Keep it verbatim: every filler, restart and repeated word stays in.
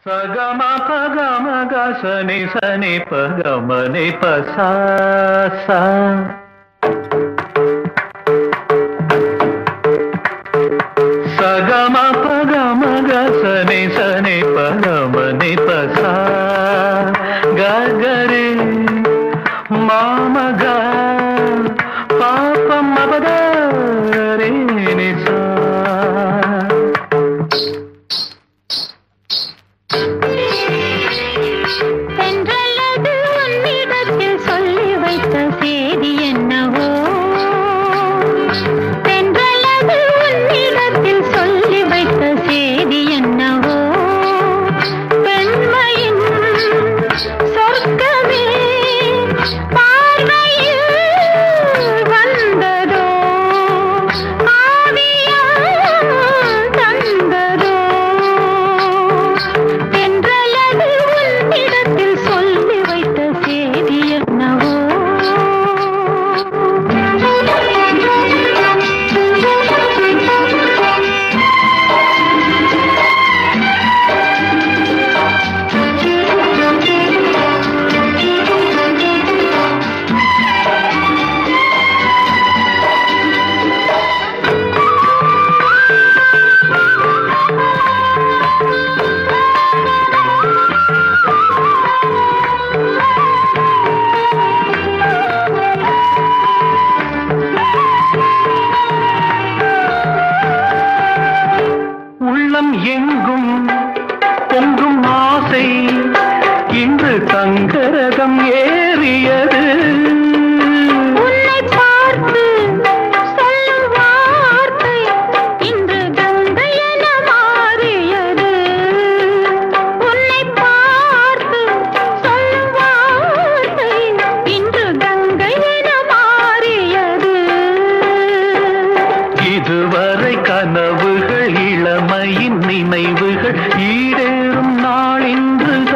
Sagama pagama ga sani sani pagama ni pasa sa. Sagama pagama ga sani sani pagama ni pasa. Ga ga re mama ga papa ma pa da re ni sa. எங்கும் பொங்கும் ஆசை இன்று தங்கரகம் ஏறியது. உன்னை பார்த்து சொல்லும் வார்த்தை இன்று கங்கை என மாறியது. உன்னை பார்த்து சொல்லும் வார்த்தை இன்று கங்கை என மாறியது. இதுவரை கனவுகள் இளமையின் நினைவுகள் ஈடேறும் நாள் இன்று